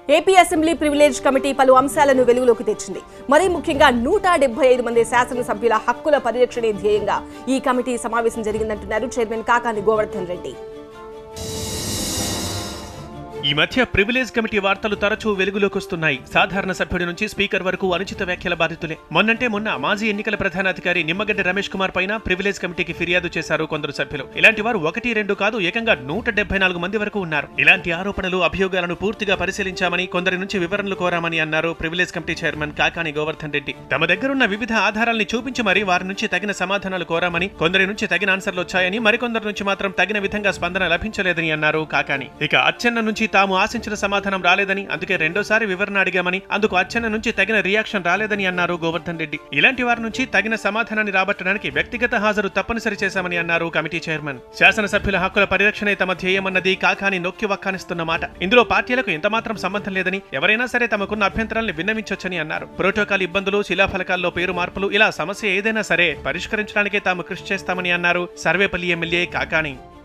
AP assembly privilege committee పలు అంశాలను వెలుగులోకి తెచ్చింది. మరీ ముఖ్యంగా 175 మంది శాసనసభ్యుల హక్కుల పరిరక్షణే ధ్యేయంగా ఈ కమిటీ సమావేశం జరిగిందంటున్నారు చైర్మన్ కాకాని గోవర్ధన్ రెడ్డి. ఈ మధ్య ప్రివిలేజ్ కమిటీ వార్తలు తరచూ వెలుగులోకి వస్తున్నాయి. సాధారణ సభ్యుడి నుంచి స్పీకర్ వరకు అనుచిత వ్యాఖ్యల బాధితులే. మొన్న మాజీ ఎన్నికల ప్రధానాధికారి నిమ్మగడ్డ రమేష్ కుమార్ పైన ప్రివిలేజ్ కమిటీకి ఫిర్యాదు చేశారు కొందరు సభ్యులు. ఇలాంటి వారు 1-2 కాదు, ఏకంగా 174 మంది వరకు ఉన్నారు. ఇలాంటి ఆరోపణలు, అభియోగాలను పూర్తిగా పరిశీలించామని, కొందరి నుంచి వివరణలు కోరామని అన్నారు privilege committee chairman Kakani Govardhan Reddy. తమ దగ్గరున్న వివిధ ఆధారాల్ని చూపించి మరీ వారి నుంచి తగిన సమాధానాలు కోరామని, కొందరి నుంచి తగిన ఆన్సర్లు వచ్చాయని, మరికొందరి నుంచి మాత్రం తగిన విధంగా స్పందన లభించలేదని అన్నారు కాకాని. ఇక అచ్చెన్న నుంచి తాము ఆశించిన సమాధానం రాలేదని, అందుకే రెండోసారి వివరణ అడిగామని, అందుకు అచ్చెన్న నుంచి తగిన రియాక్షన్ రాలేదని అన్నారు గోవర్ధన్ రెడ్డి. ఇలాంటి వారి నుంచి తగిన సమాధానాన్ని రాబట్టడానికి వ్యక్తిగత హాజరు తప్పనిసరి చేశామని అన్నారు కమిటీ చైర్మన్. శాసనసభ్యుల హక్కుల పరిరక్షణే తమ ధ్యేయమన్నది కాకాని నొక్కి వక్కానిస్తున్న మాట. ఇందులో పార్టీలకు ఎంతమాత్రం సంబంధం లేదని, ఎవరైనా సరే తమకున్న అభ్యంతరాలను విన్నవించొచ్చని అన్నారు. ప్రోటోకాల్ ఇబ్బందులు, శిలాఫలకాల్లో పేరు మార్పులు, ఇలా సమస్య ఏదైనా సరే పరిష్కరించడానికే తాము కృషి చేస్తామని అన్నారు సర్వేపల్లి ఎమ్మెల్యే కాకాని.